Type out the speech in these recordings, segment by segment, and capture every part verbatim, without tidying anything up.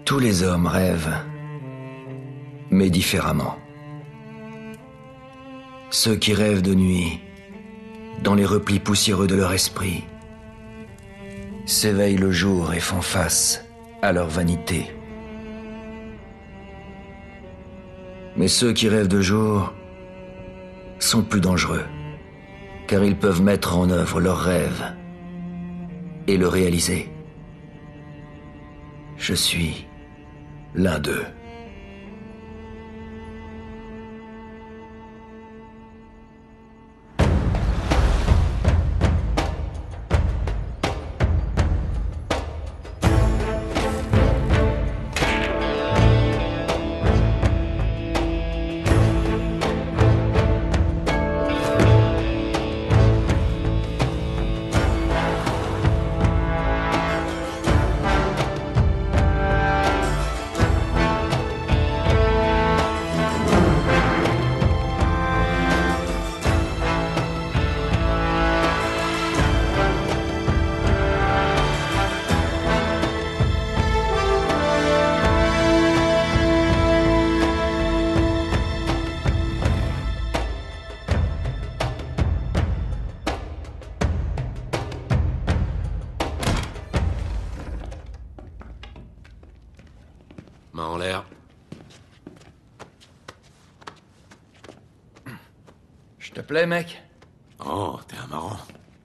Tous les hommes rêvent, mais différemment. Ceux qui rêvent de nuit, dans les replis poussiéreux de leur esprit, s'éveillent le jour et font face à leur vanité. Mais ceux qui rêvent de jour sont plus dangereux, car ils peuvent mettre en œuvre leurs rêves et le réaliser. Je suis l'un d'eux. Main en l'air. Je te plais, mec? Oh, t'es un marrant.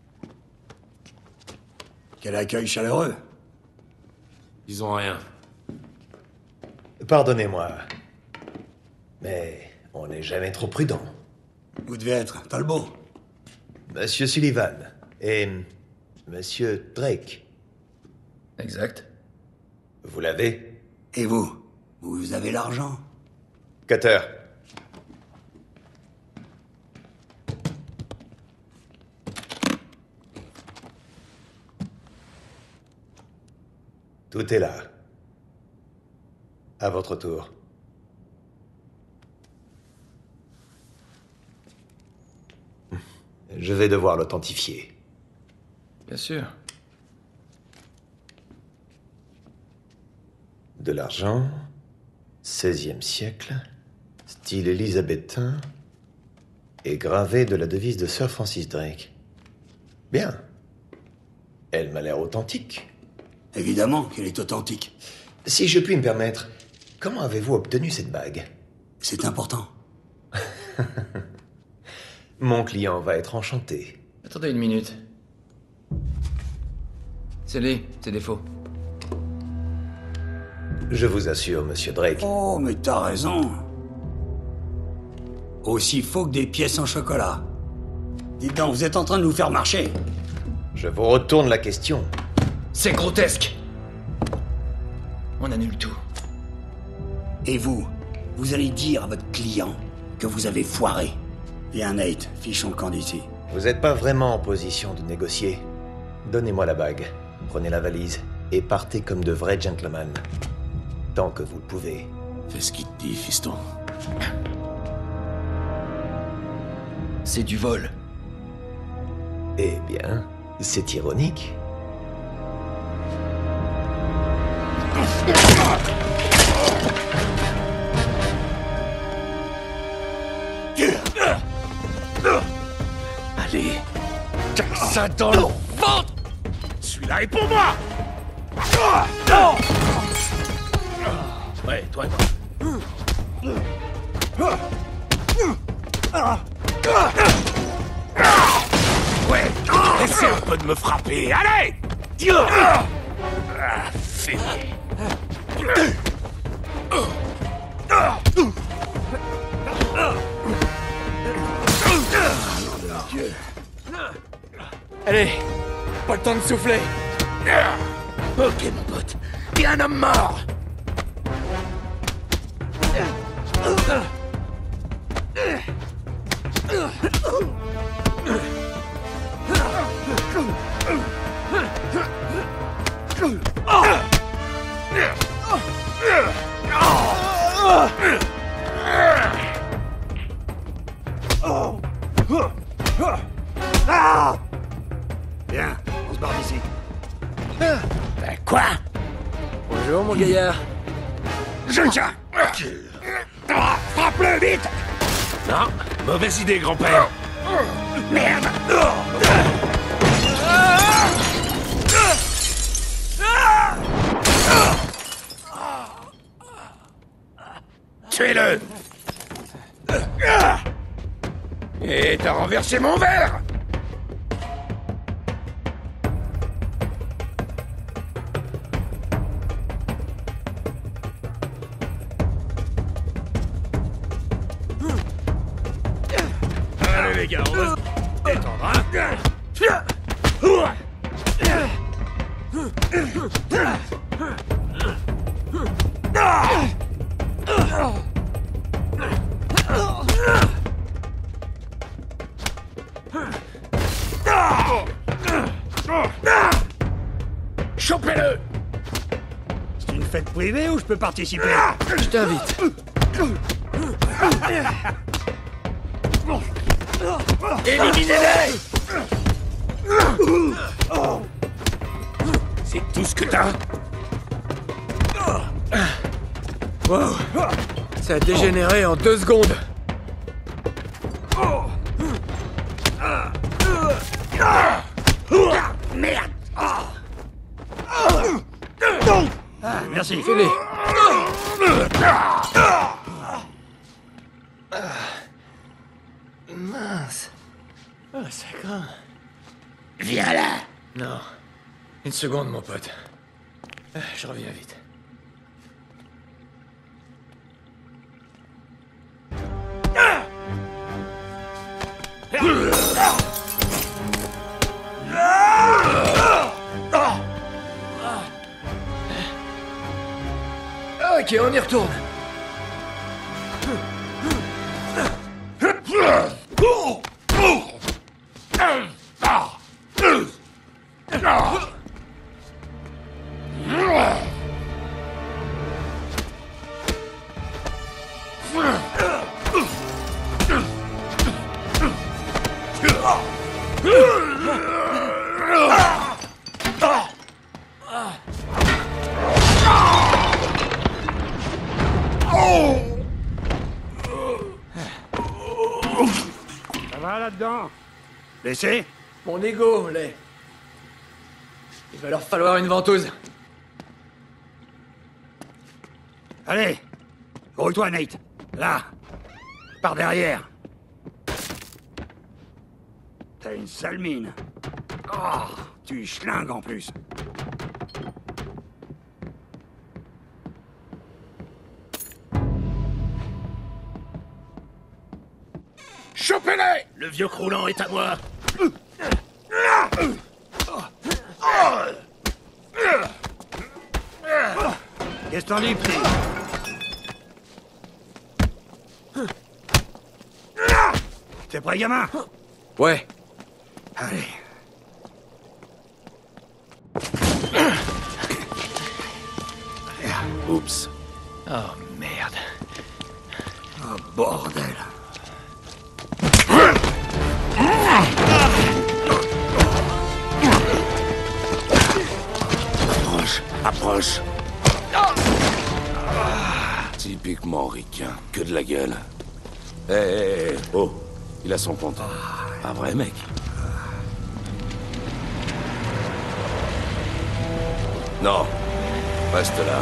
Quel accueil chaleureux. Ils ont rien. Pardonnez-moi, mais on n'est jamais trop prudent. Vous devez être Talbot. Monsieur Sullivan et Monsieur Drake. Exact. Vous l'avez? Et vous? Vous avez l'argent? Cutter. Tout est là. À votre tour. Je vais devoir l'authentifier. Bien sûr. De l'argent, seizième siècle, style élisabétain, et gravé de la devise de Sir Francis Drake. Bien. Elle m'a l'air authentique. Évidemment qu'elle est authentique. Si je puis me permettre, comment avez-vous obtenu cette bague? C'est important. Mon client va être enchanté. Attendez une minute. C'est lui, c'est des faux. Je vous assure, monsieur Drake. Oh, mais t'as raison. Aussi faux que des pièces en chocolat. Dites donc, vous êtes en train de nous faire marcher. Je vous retourne la question. C'est grotesque. On annule tout. Et vous, vous allez dire à votre client que vous avez foiré. Viens, Nate, fichons le camp d'ici. Vous n'êtes pas vraiment en position de négocier. Donnez-moi la bague, prenez la valise et partez comme de vrais gentlemen. Tant que vous le pouvez. Fais ce qu'il te dit, fiston. C'est du vol. Eh bien, c'est ironique. Allez, casse ça dans le ventre. Celui-là est pour moi. Ouais, toi, ouais, essaie un peu de me frapper, allez. Ah, fais-le. Allez, pas le temps de souffler. Ok, mon pote, t'es un homme mort. Bien, on se barre d'ici. Ben quoi? Bonjour, mon gaillard. Je le tiens. Frappe-le, vite. Non, mauvaise idée, grand-père. Merde. Tuez-le. Et t'as renversé mon verre. Allez, les gars, on va se détendre, hein. Chopez-le. C'est une fête privée ou je peux participer? Je t'invite. Éliminez-les. C'est tout ce que t'as? Wow. Ça a dégénéré en deux secondes. Merde. Ah, merci. Fais-les. Mince. Ah, ça craint. Viens là. Non. Une seconde, mon pote. Ah, je reviens vite. Ok, on y retourne. Ça va là-dedans? Laissez? Mon ego, les. Il va leur falloir une ventouse. Allez! Roule-toi, Nate. Là! Par derrière. T'as une sale mine. Oh, tu schlingues en plus. Chopez-les. Le vieux croulant est à moi. Qu'est-ce que t'en dis, petit? T'es prêt, gamin? Ouais. Allez. Oups. Oh, merde. Oh, bordel. Approche, approche. Typiquement ricain, que de la gueule. Hé, hé, hé, oh, il a son compte. Un vrai mec. Non, reste là.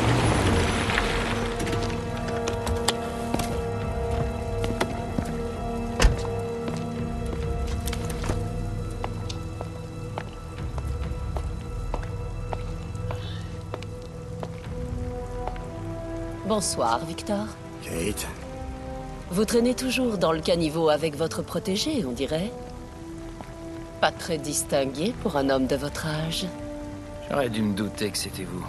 Bonsoir, Victor. Kate. Vous traînez toujours dans le caniveau avec votre protégé, on dirait. Pas très distingué pour un homme de votre âge. J'aurais dû me douter que c'était vous.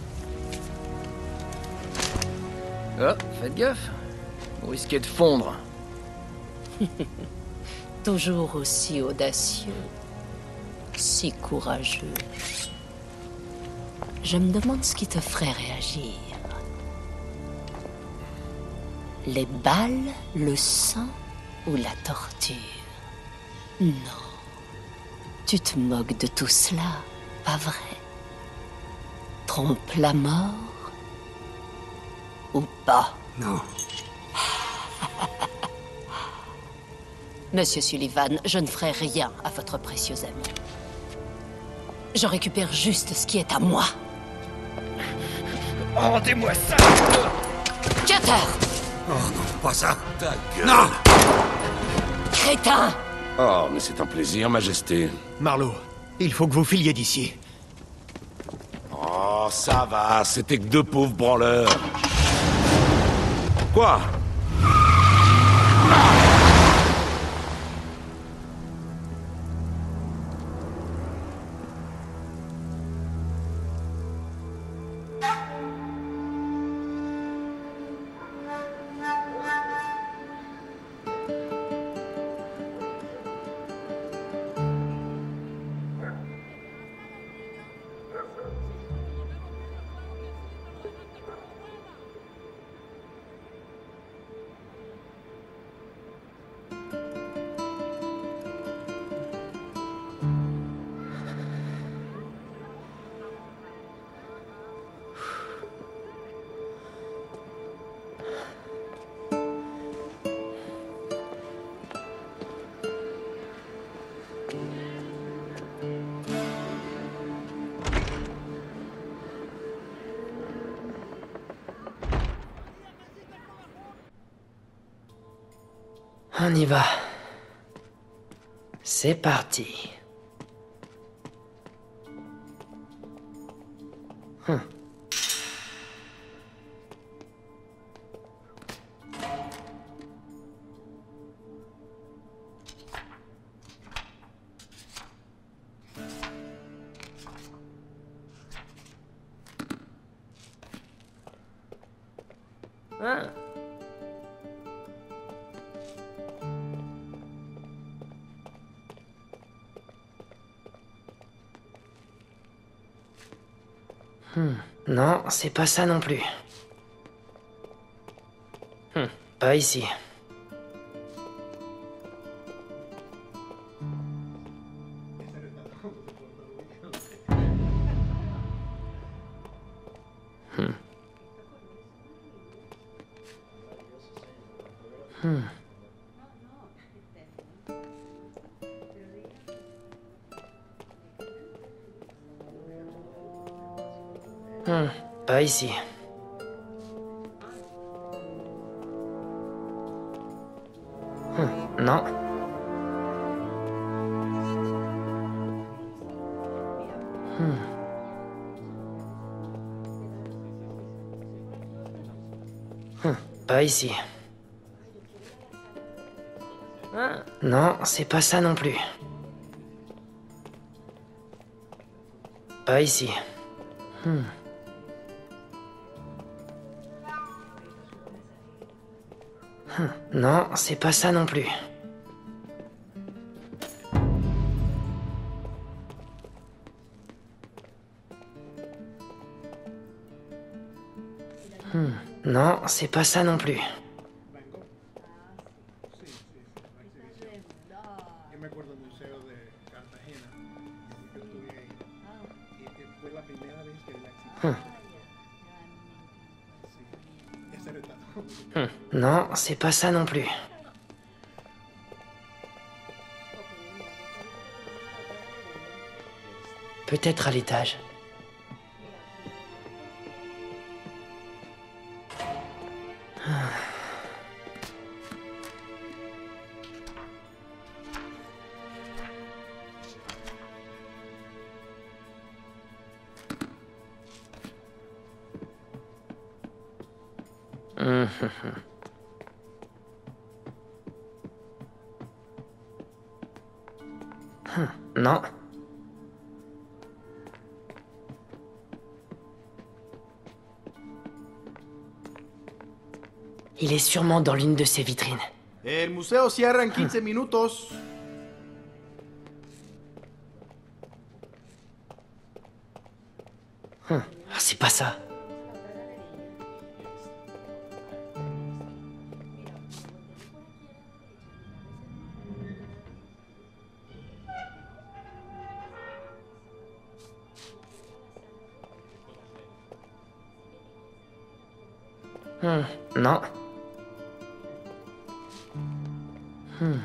Oh, faites gaffe. Vous risquez de fondre. Toujours aussi audacieux. Si courageux. Je me demande ce qui te ferait réagir. Les balles, le sang ou la torture? Non. Tu te moques de tout cela, pas vrai? Trompe la mort? Ou pas? Non. Monsieur Sullivan, je ne ferai rien à votre précieux ami. Je récupère juste ce qui est à moi. Rendez-moi ça! Cutter! Oh non, pas ça. Ta gueule. Non! Crétin! Oh, mais c'est un plaisir, Majesté. Marlowe, il faut que vous filiez d'ici. Oh, ça va, c'était que deux pauvres branleurs. Quoi? On y va. C'est parti. Hum. Ah. Hmm. Non, c'est pas ça non plus. Hmm. Pas ici. Hmm. Hmm. Hmm, pas ici. Hmm, non. Hmm. Hmm, pas ici. Ah. Non, c'est pas ça non plus. Pas ici. Hmm. Hum, Non, c'est pas ça non plus. Hum, Non, c'est pas ça non plus. Yo me acuerdo del museo de Cartagena, yo estuve ahí, y fue la primera vez que vi la exhibición. Sí, ese retrato. Hum, Non, c'est pas ça non plus. Peut-être à l'étage. Hum, hum, hum. Hum, Non. Il est sûrement dans l'une de ces vitrines. El museo cierra en quince minutos. Hum, ah, c'est pas ça. Hmm, no. Hmm.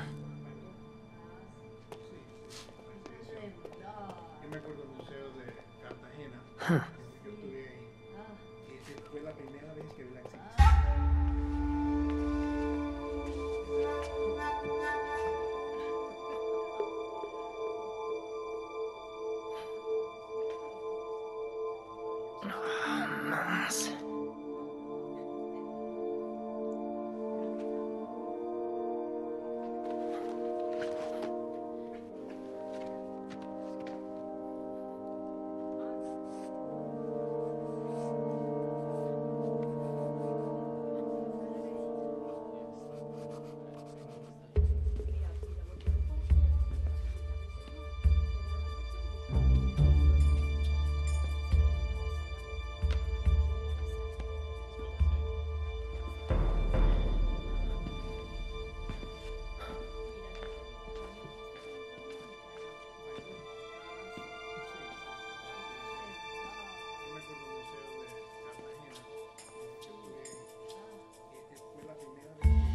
Yo me acuerdo del museo de Cartagena. Huh. Yo estuve ahí. Esa fue la primera vez que vi la exhibición. Mince. Yo me acuerdo del museo de Cartagena. Yo estuve ahí. Esa fue la primera vez que vi.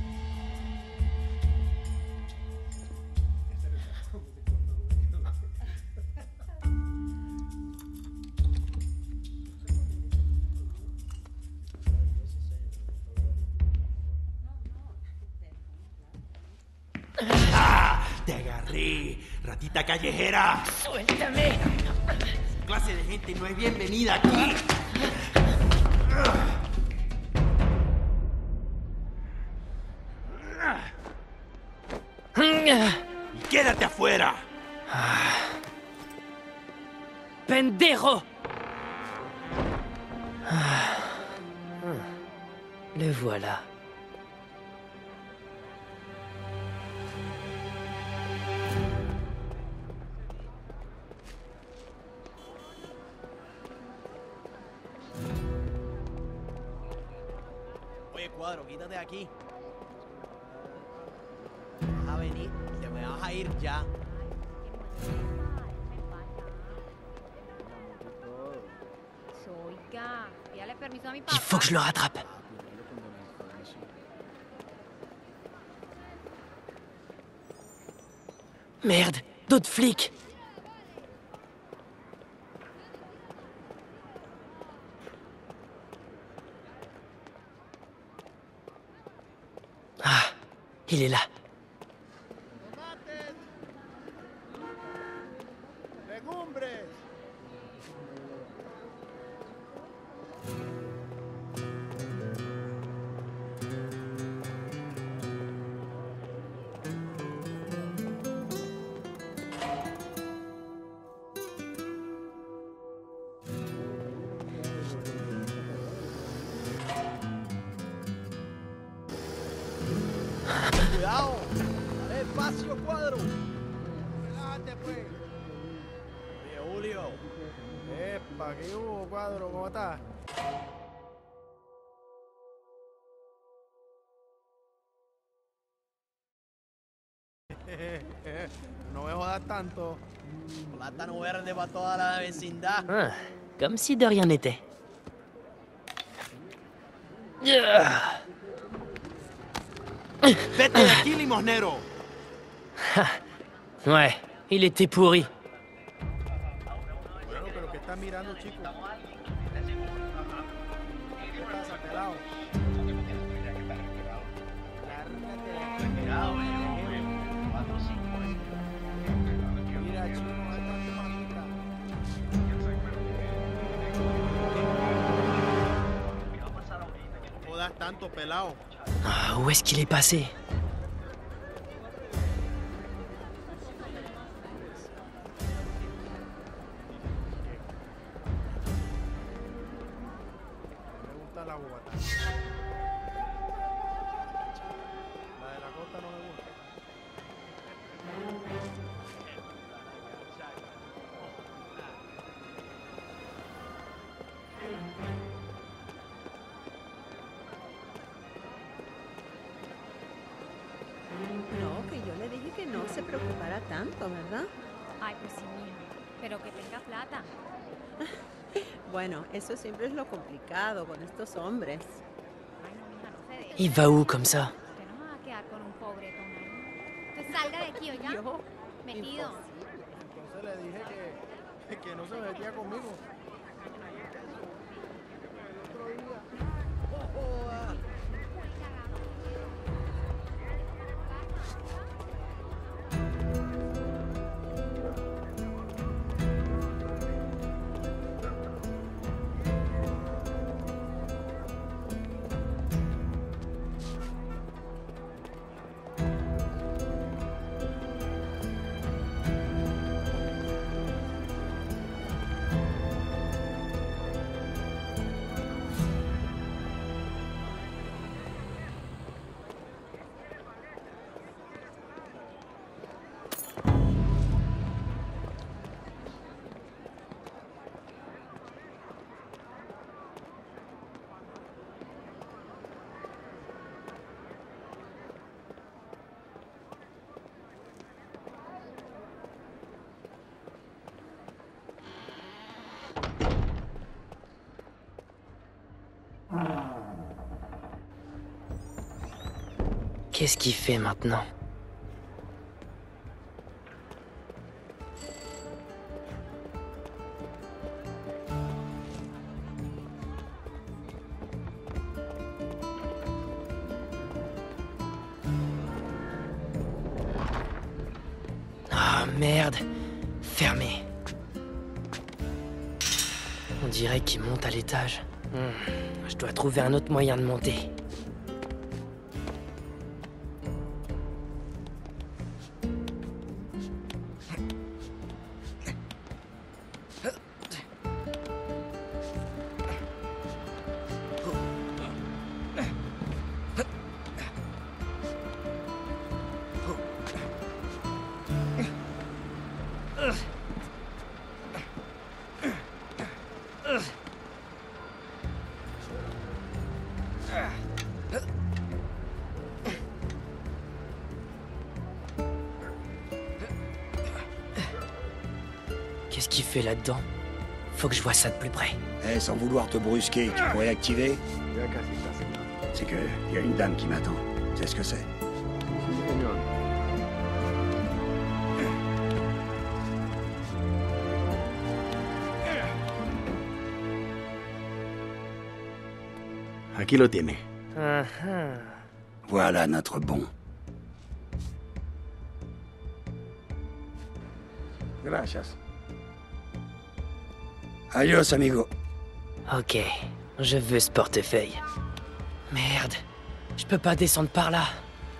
Esa era esa música cuando lo veía. ¡Te agarré, ratita callejera! ¡Suéltame! Clase de gente no es bienvenida aquí. Y quédate afuera. ¡Pendejo! Le voilà. Oye, Cuadro, quítate de aquí. Vas a venir y te me vas a ir ya. Oiga, pídale permiso a mi Il papá. faut que je le rattrape. Merde, d'autres flics. Ah, il est là. ¡Legumbres! Cuidado, dale espacio, Cuadro. Relájate, pues. Oye, Julio. Epa, ¿qué hubo, Cuadro? ¿Cómo estás? No me jodas tanto. Plátano verde para toda la vecindad. Ah, comme si de rien n'était. Ah. Vete de aquí, limosnero. Ouais, il était pourri. Bueno, pero ¿qué estás mirando, chico? ¿Qué pasa, pelado? Mira, chico, no es tanto mamita. No jodas tanto, pelado. Ah, où est-ce qu'il est passé? Me gusta la bogotá. La de la costa no me gusta. No, que yo le dije que no se preocupara tanto, ¿verdad? Ay, pues sí, mija. Pero que tenga plata. Bueno, eso siempre es lo complicado con estos hombres. Ay, Il va où comme ça? Que no me va a quedar con un pobretón ahí. Pues salga de aquí, oiga. Yo, Metido. Entonces le dije que, que no se metía conmigo. El otro día. ¡Oh, joda! Qu'est-ce qu'il fait maintenant? Ah merde! Fermé. On dirait qu'il monte à l'étage. Hmm, je dois trouver un autre moyen de monter. Qu'est-ce qu'il fait là-dedans? Faut que je vois ça de plus près. Eh, sans vouloir te brusquer, tu pourrais activer? C'est que y a une dame qui m'attend. Tu sais ce que c'est? Aquí lo tiene. Uh-huh. Voilà notre bon. Gracias. Adios, amigo. Ok, je veux ce portefeuille. Merde, je peux pas descendre par là.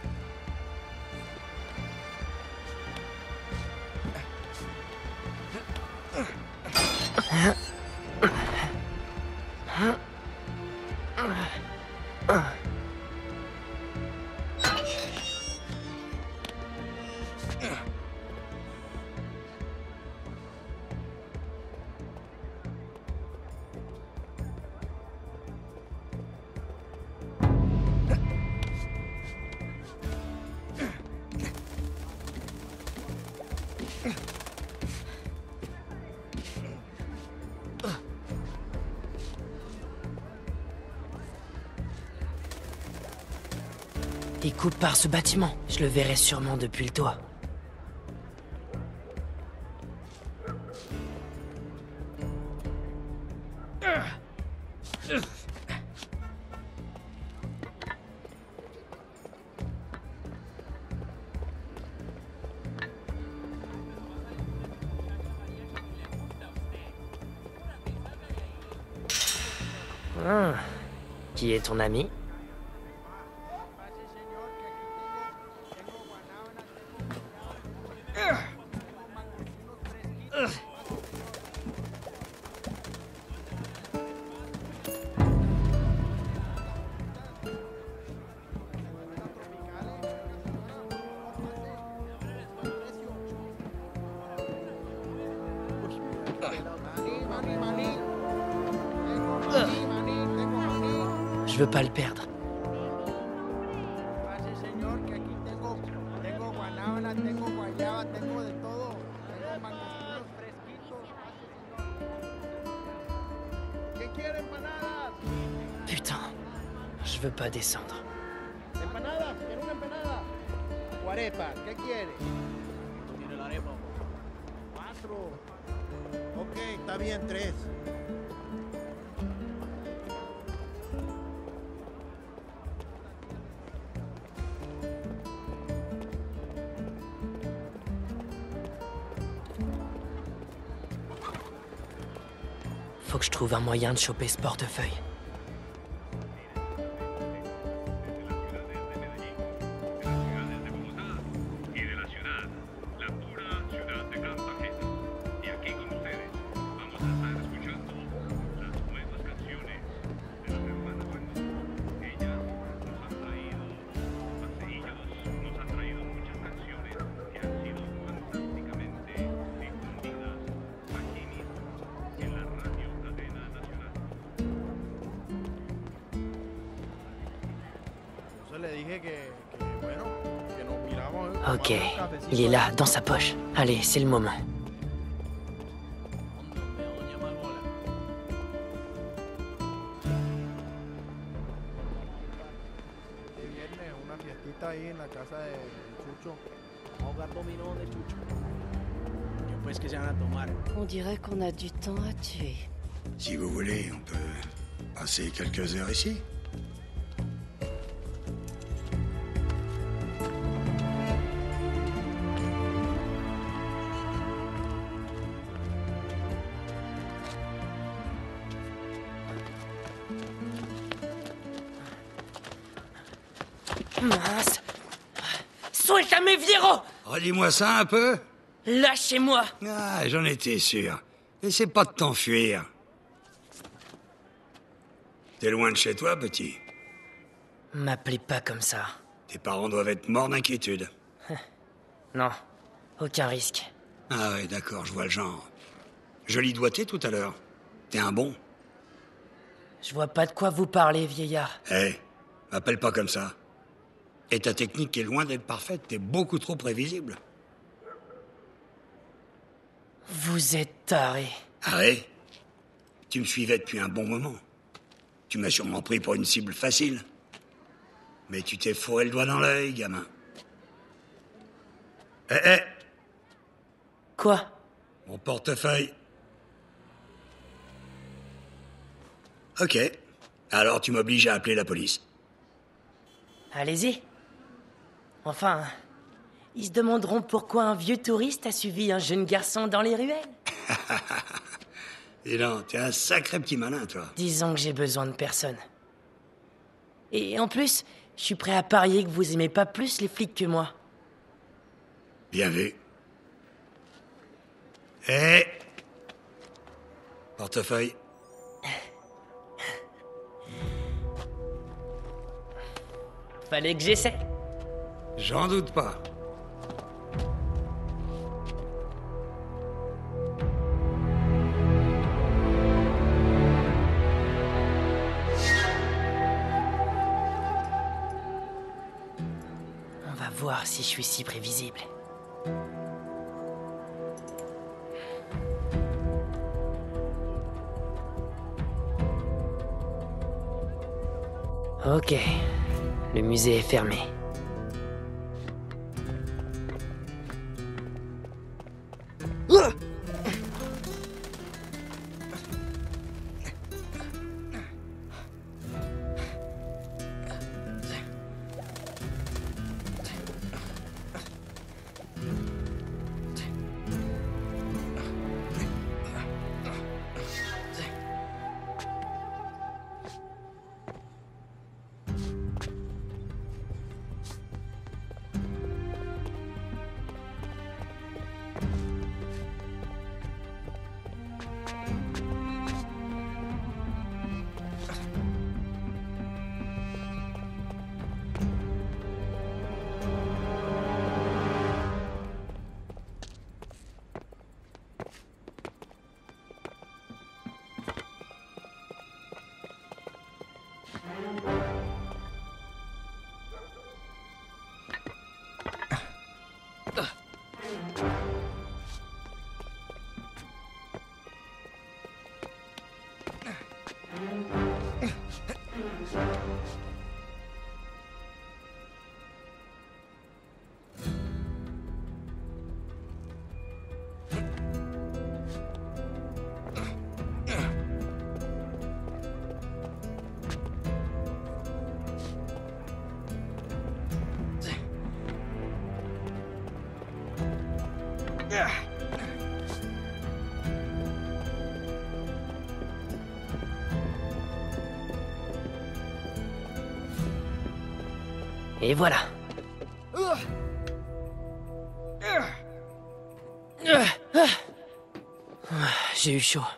Il coupe par ce bâtiment. Je le verrai sûrement depuis le toit. Ah. Qui est ton ami? Je veux pas le perdre. Putain, je veux pas descendre. Arepa, ¿qué quiere? ¿Tú quieres la arepa? Cuatro. Ok, está bien, tres. Faut que je trouve un moyen de choper ce portefeuille. Ok, il est là, dans sa poche. Allez, c'est le moment. On dirait qu'on a du temps à tuer. Si vous voulez, on peut passer quelques heures ici. Mince. Suéltame, Viero! Redis-moi ça un peu. Lâchez-moi! Ah, j'en étais sûr. Essaie pas de t'enfuir. T'es loin de chez toi, petit? M'appelez pas comme ça. Tes parents doivent être morts d'inquiétude. Non, aucun risque. Ah ouais, d'accord, je vois le genre. Joli doigté tout à l'heure. T'es un bon. Je vois pas de quoi vous parlez, vieillard. Hé, hey, m'appelle pas comme ça. Et ta technique est loin d'être parfaite, t'es beaucoup trop prévisible. Vous êtes taré. Ah ouais? Tu me suivais depuis un bon moment. Tu m'as sûrement pris pour une cible facile. Mais tu t'es fourré le doigt dans l'œil, gamin. Hé, hey, hé hey. Quoi? Mon portefeuille. Ok. Alors tu m'obliges à appeler la police. Allez-y. Enfin, ils se demanderont pourquoi un vieux touriste a suivi un jeune garçon dans les ruelles. Et non, t'es un sacré petit malin, toi. Disons que j'ai besoin de personne. Et en plus, je suis prêt à parier que vous aimez pas plus les flics que moi. Bien vu. Hé hey. Portefeuille. Fallait que j'essaie. J'en doute pas. On va voir si je suis si prévisible. Ok. Le musée est fermé. Et voilà. J'ai eu chaud.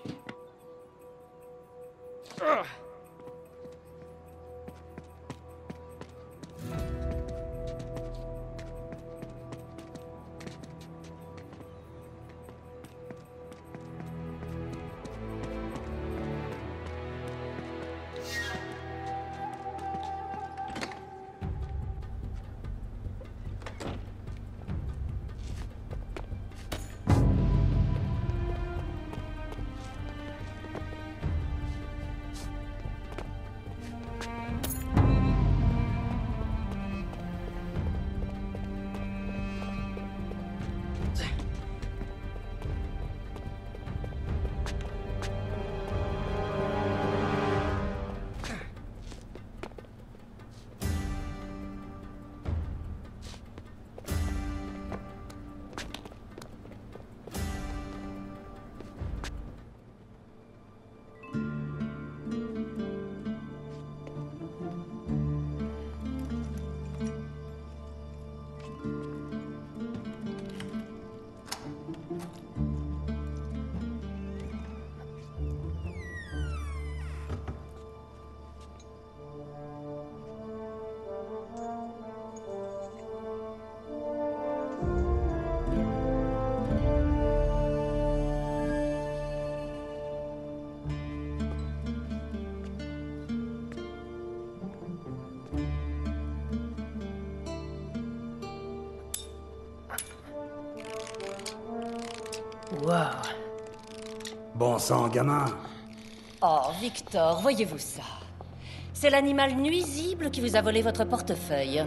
Wow. Bon sang, gamin. Oh, Victor, voyez-vous ça? C'est l'animal nuisible qui vous a volé votre portefeuille.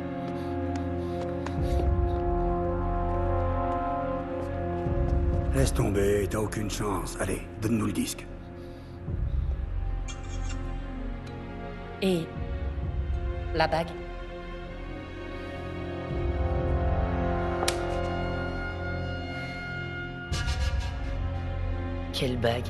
Laisse tomber, t'as aucune chance. Allez, donne-nous le disque. Et la bague? Quelle bague?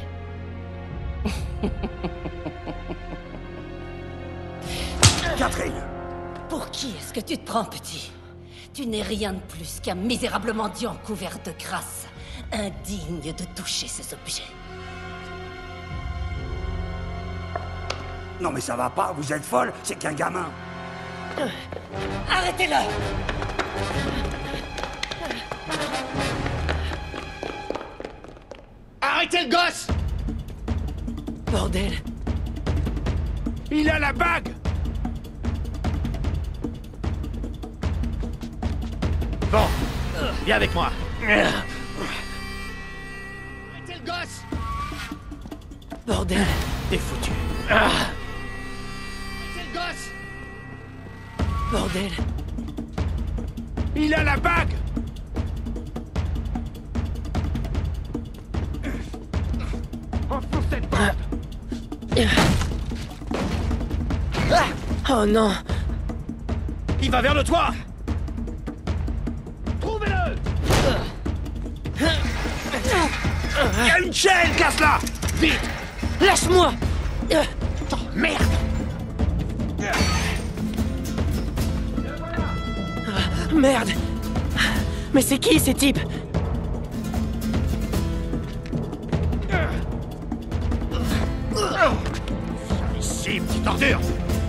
Catherine! Pour qui est-ce que tu te prends, petit? Tu n'es rien de plus qu'un misérable mendiant couvert de grâce, indigne de toucher ces objets. Non mais ça va pas, vous êtes folle, c'est qu'un gamin. Arrêtez-le! Arrêtez le gosse! Bordel! Il a la bague! Bon, viens avec moi. Arrêtez le gosse! Bordel! T'es foutu. Arrêtez le gosse! Bordel! Il a la bague! Enfonce cette porte! Oh non! Il va vers le toit! Trouvez-le! Il y a une chaîne, casse-la! Vite! Lâche-moi! Oh, merde! Merde! Mais c'est qui ces types? Ici, petite ordure!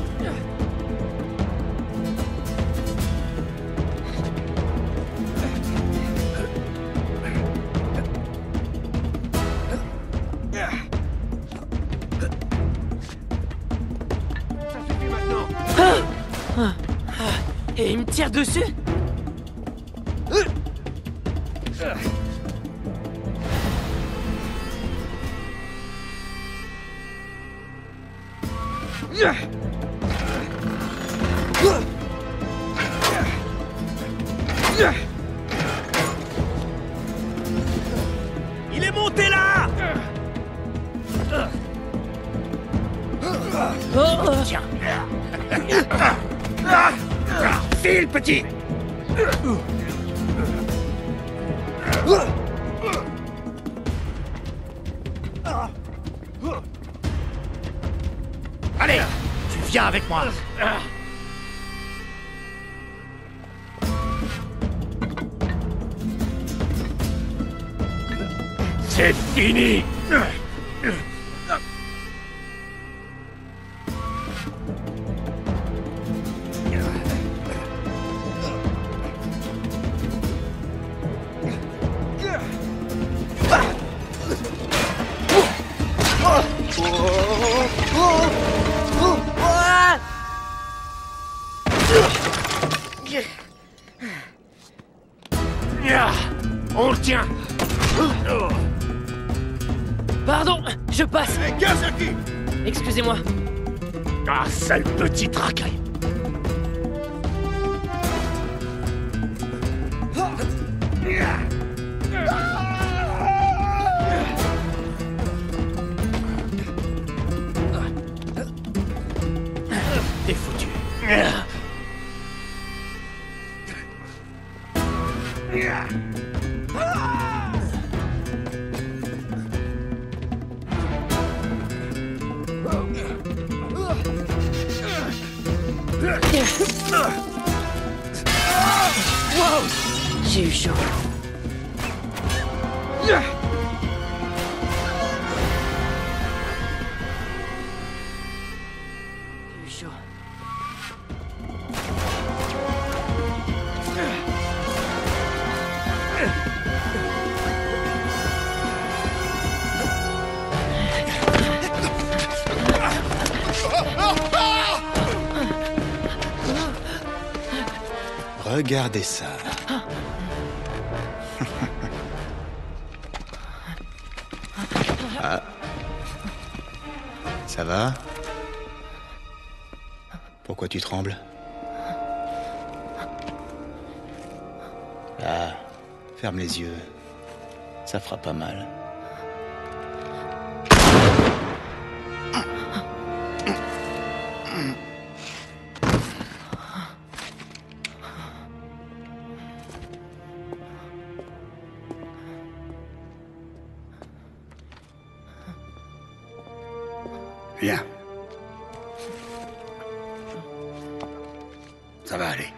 Ça suffit maintenant! Ah. Et il me tire dessus? Il est monté là! Tiens! File, petit! Allez, tu viens avec moi. C'est fini. On le tient. Pardon, je passe. Excusez-moi. Ah, sale petit traquet. T'es foutu. Wow, j'ai eu chaud. J'ai eu chaud. Regardez ça. Ah. Ça va? Pourquoi tu trembles? Là, ferme les yeux. Ça fera pas mal. Viens. Ça va aller.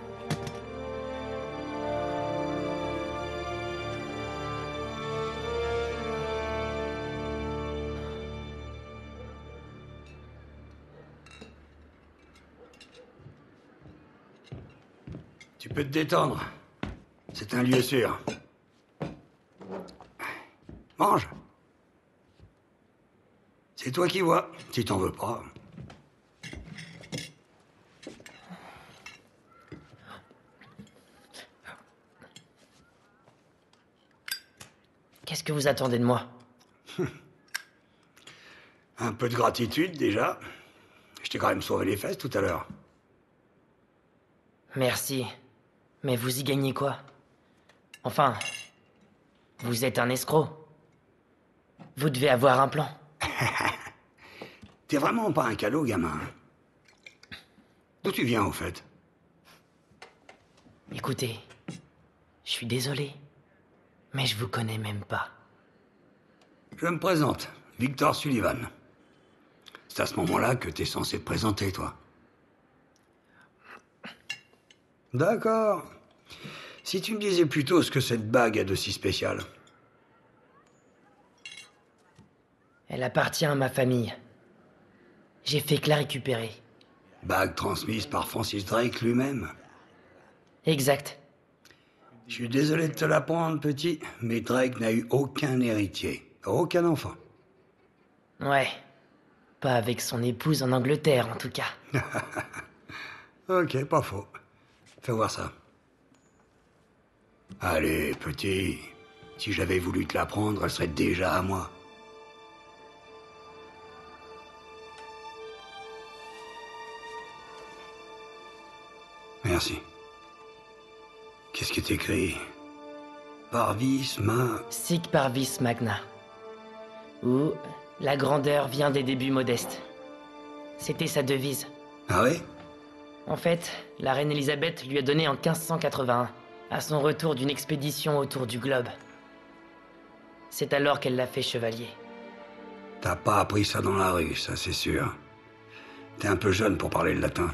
Tu peux te détendre. C'est un lieu sûr. Mange. C'est toi qui vois, si t'en veux pas. Qu'est-ce que vous attendez de moi? Un peu de gratitude, déjà. Je t'ai quand même sauvé les fesses tout à l'heure. Merci. Mais vous y gagnez quoi? Enfin, vous êtes un escroc. Vous devez avoir un plan. T'es vraiment pas un cadeau, gamin. D'où tu viens, au fait? Écoutez, je suis désolé, mais je vous connais même pas. Je me présente, Victor Sullivan. C'est à ce moment-là que t'es censé te présenter, toi. D'accord. Si tu me disais plutôt ce que cette bague a de si spécial. Elle appartient à ma famille. J'ai fait que la récupérer. Bague transmise par Francis Drake lui-même. Exact. Je suis désolé de te l'apprendre, petit, mais Drake n'a eu aucun héritier. Aucun enfant. Ouais. Pas avec son épouse en Angleterre, en tout cas. Ok, pas faux. Fais voir ça. Allez, petit. Si j'avais voulu te l'apprendre, elle serait déjà à moi. Merci. Qu'est-ce qui est écrit? Parvis ma... Sic parvis magna. Ou la grandeur vient des débuts modestes. C'était sa devise. Ah oui? En fait, la reine Elisabeth lui a donné en quinze cent quatre-vingt-un, À son retour d'une expédition autour du globe. C'est alors qu'elle l'a fait chevalier. T'as pas appris ça dans la rue, ça c'est sûr. T'es un peu jeune pour parler le latin.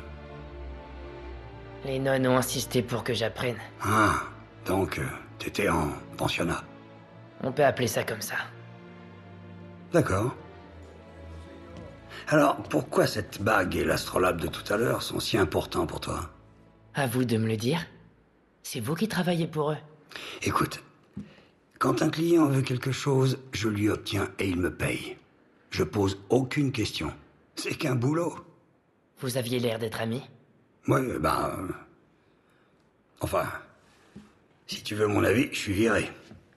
Les nonnes ont insisté pour que j'apprenne. Ah, donc euh, t'étais en pensionnat. On peut appeler ça comme ça. D'accord. Alors, pourquoi cette bague et l'astrolabe de tout à l'heure sont si importants pour toi? À vous de me le dire. C'est vous qui travaillez pour eux. Écoute, quand un client veut quelque chose, je lui obtiens et il me paye. Je pose aucune question. C'est qu'un boulot. Vous aviez l'air d'être amis? Ouais, ben... euh, Enfin... Si tu veux mon avis, je suis viré.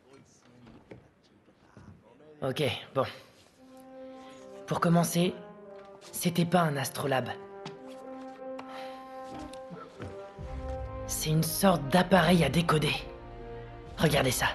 Ok, bon. Pour commencer, c'était pas un astrolabe. C'est une sorte d'appareil à décoder. Regardez ça.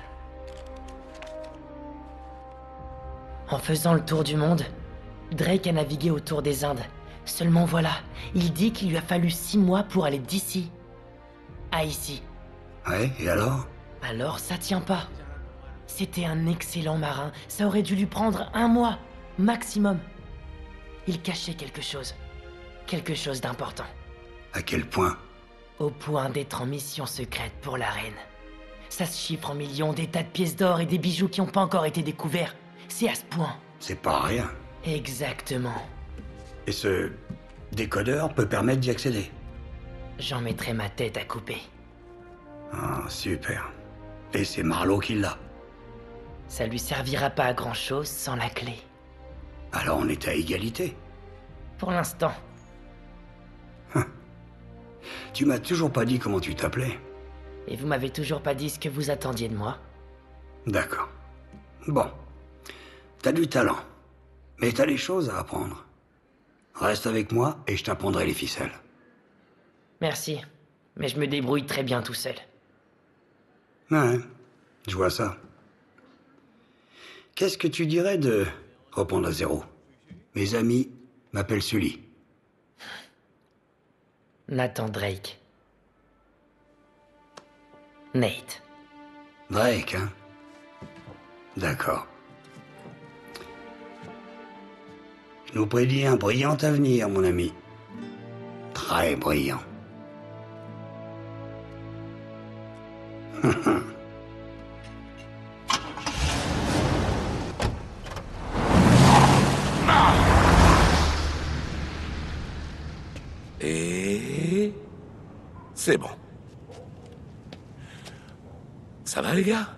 En faisant le tour du monde, Drake a navigué autour des Indes. Seulement voilà, il dit qu'il lui a fallu six mois pour aller d'ici à ici. Ouais, et alors? Alors ça tient pas. C'était un excellent marin, ça aurait dû lui prendre un mois, maximum. Il cachait quelque chose. Quelque chose d'important. À quel point? Au point d'être en mission secrète pour la reine. Ça se chiffre en millions, des tas de pièces d'or et des bijoux qui n'ont pas encore été découverts. C'est à ce point. C'est pas rien. Exactement. Et ce décodeur peut permettre d'y accéder? J'en mettrai ma tête à couper. Ah, super. Et c'est Marlowe qui l'a. Ça lui servira pas à grand chose sans la clé. Alors on est à égalité. Pour l'instant. Tu m'as toujours pas dit comment tu t'appelais. Et vous m'avez toujours pas dit ce que vous attendiez de moi. D'accord. Bon. T'as du talent. Mais t'as des choses à apprendre. Reste avec moi et je t'apprendrai les ficelles. Merci. Mais je me débrouille très bien tout seul. Ouais, je vois ça. Qu'est-ce que tu dirais de reprendre à zéro? Mes amis m'appellent Sully. Nathan Drake. Nate. Drake, hein? D'accord. Je nous prédis un brillant avenir, mon ami. Très brillant. Et... c'est bon. Ça va, les gars?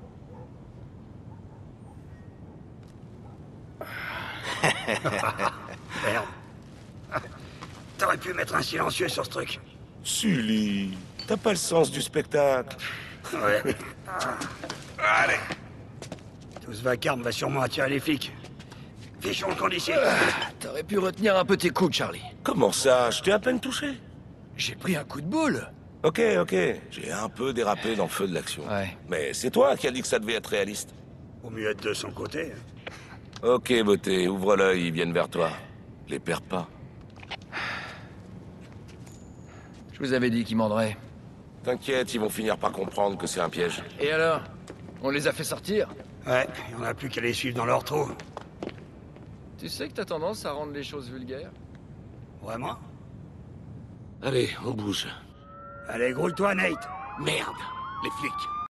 Merde. T'aurais pu mettre un silencieux sur ce truc. Sully, t'as pas le sens du spectacle. Ouais. Allez. Tout ce vacarme va sûrement attirer les flics. Fichons le camp d'ici. T'aurais pu retenir un peu tes coups, Charlie. Comment ça? Je t'ai à peine touché. J'ai pris un coup de boule. Ok, ok. J'ai un peu dérapé dans le feu de l'action. Ouais. Mais c'est toi qui as dit que ça devait être réaliste. Au mieux être de son côté. Ok, beauté, ouvre l'œil, ils viennent vers toi. Les perds pas. Je vous avais dit qu'ils m'enderaient. T'inquiète, ils vont finir par comprendre que c'est un piège. Et alors? On les a fait sortir? Ouais, il n'y en a plus qu'à les suivre dans leur trou. Tu sais que t'as tendance à rendre les choses vulgaires? Vraiment? Allez, on bouge. Allez, grouille-toi, Nate. Merde, les flics.